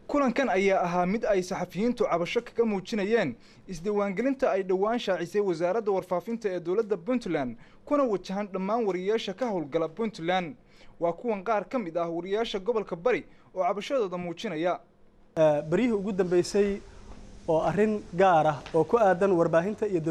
kulankan ayaa ahaa mid ay saxafiyiintu cabasho kaga muujinayeen isdiiwaangelinta ay dhowaan shaacisay wasaaradda warfaafinta ee dowladda Puntland kuna wajahan dhammaan wariyaasha ka howlgala Puntland waa kuwan qaar ka mid ah wariyaasha gobolka Bari oo cabashadooda muujinaya barihii ugu dambeysay oo arrin gaar ah oo ku aadan warbaahinta iyo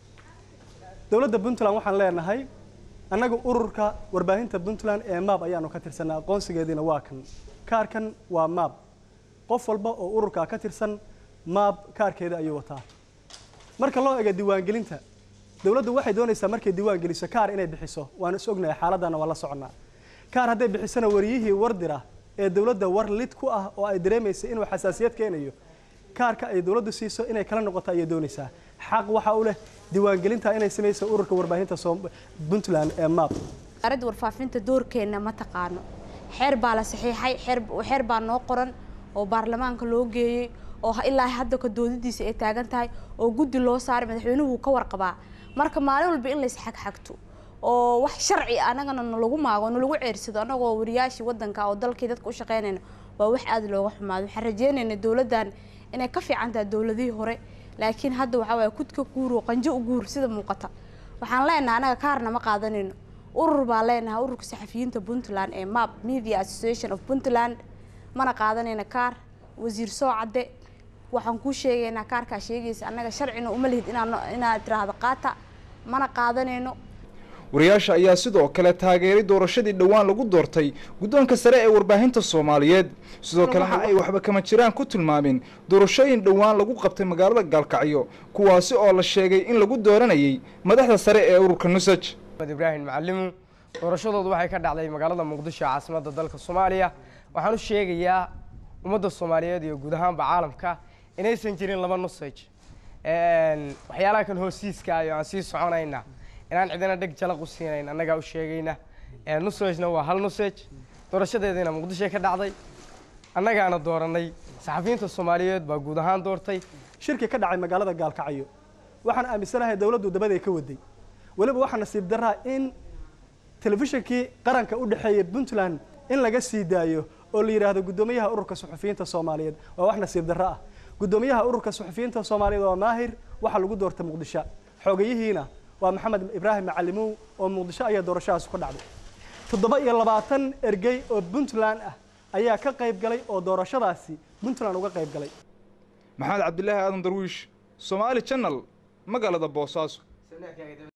dowladda Puntland waxaan leenahay annaga ururka warbaahinta Puntland ee MAP ayaanu ka tirsanaa aqoonsigeedina waa kan kaarkan waa MAP qof walba oo ururka ka tirsan MAP kaarkeeda ayuu wataa marka loo eego diiwaangelinta dawladdu waxay doonaysaa markay diiwaan geliso kaar inay bixiso waan is ognahay xaaladana waa la soconaa kaar haday bixisana wariyihii wardira ee dawladda war lid ku ah oo ay dareemayso inuu xasaasiyad keenayo kaarka ay dawladdu siiso inay kala noqoto ay doonaysaa xaq waxa uu leh diiwaangelinta inay sameeyso ururka warbaahinta Puntland ee MAP arad warfaafinta doorkeena ma taqaano xeer baa la saxiixay xeer baa noo qoran oo baarlamaanka loo geeyay oo ilaa hadda ka doodidiisa ay taagan tahay oo guddi loo saaray madaxweynuhu ka warqabaa marka maalin walba in la isxaqxaqto oo wax sharci anagana lagu maago lagu ceersado anagoo wariyaashii wadanka oo dalkii dadka u shaqeynayna waa wax aad looga xumaado waxaan rajeynaynaa dawladdan inay ka fiican tahay dawladihii hore laakiin hadda waxa way kudka guur oo qanjo u guur sida muuqata waxaan leenahay anaga kaarna ma qaadanayno urur baa leenahay ururka saxafiyiinta Puntland ee MAP Media Association of Puntland mana qaadanayna kaar wasiir soo cadde waxaan ku sheegaynaa kaarka sheegaysa anaga sharcina uma lihid inaad tiraahdo qaata mana qaadanayno wariyaasha ayaa sidoo kale taageeray doorashadii dhawaan lagu doortay guddoonka sare ee warbaahinta Soomaaliyeed sidoo kale ay waxba kama jiraan ku tilmaameen doorashooyin dhawaan lagu qabtay magaalada Gaalkacyo kuwaasi oo la sheegay in lagu dooranayay madaxda sare ee ururka Nusaj Ibrahim Macallim doorashadoodu waxay ka dhacday magaalada Muqdisho caasimadda dalka Soomaaliya waxaan u sheegayaa ummadda Soomaaliyeed iyo guud ahaan caalamka inaysan jirin laba Nusaj waxyaalaha kan hoosiiska ah aan sii soconayna inaan cidina dhig jalaq u siinayn annaga u sheegayna Nusajna waa hal Nusaj doorashadeedina Muqdisho ka dhacday annagaana dooranay saxafiyiinta Soomaaliyeed baa guud ahaan doortay shirki ka dhacay magaalada Gaalkacyo waxaan aaminsanahay dawladdu dabada ay ka waday waliba waxa nasiib daraa in telefishinkii qaranka u dhaxeeyay Puntland in laga sii daayo oo la yiraahdo gudoomiyaha ururka saxafiyiinta Soomaaliyeed waa wax nasiib daraa gudoomiyaha ururka saxafiyiinta Soomaaliyeed waa Maahir waxa lagu doortay Muqdisho xogayihiina waa Maxamed Ibrahim Macallim oo Muqdisho ayaa doorashadaas ku dhacday 27 ergey oo Puntland ah ayaa ka qayb galay oo doorashadaasi Puntland uga qayb galay Maxamed Cabdullaahi Aadan Darwiish Somali Channel magaalada Boosaaso